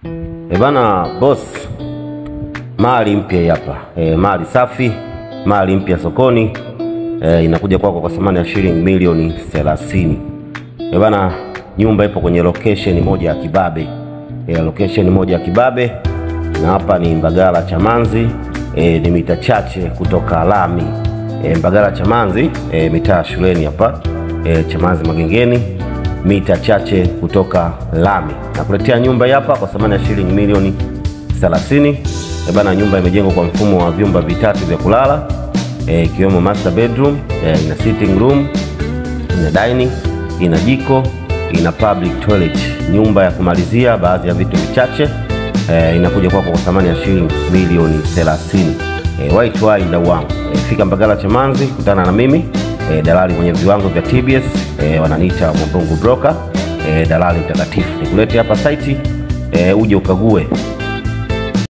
Bana boss, mali mpya hapa. Mali safi, mali mpya sokoni. Inakuja kwako kwa thamani ya shilingi milioni 30. Bana, nyumba ipo kwenye location moja ya kibabe. Location moja ya kibabe, na hapa ni Mbagala Chamazi. Ni mita chache kutoka lami. Mbagala Chamazi, mitaa shuleni hapa. Chamazi Magengeni, mita chache kutoka lami. Nakuletea nyumba hapa kwa thamani ya shilingi milioni 30. Bana, nyumba imejengwa kwa mfumo wa vyumba vitatu vya kulala, ikiwemo master bedroom, ina sitting room, ina dining, ina jiko, ina public toilet. Nyumba ya kumalizia baadhi ya vitu vichache, inakuja kwako kwa thamani ya shilingi milioni 30. White wine da wangu. Fika Mbagala Chamazi, kutana na mimi, dalali mwenye viwango vya TBS, wananiita Mwambungu broker, dalali mtakatifu. Nikulete hapa site, uje ukague